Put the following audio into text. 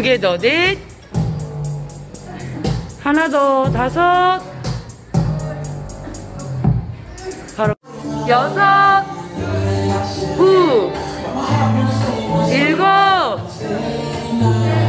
개 더, 넷. 하나 더, 다섯. 바로 여섯, 구, 일곱,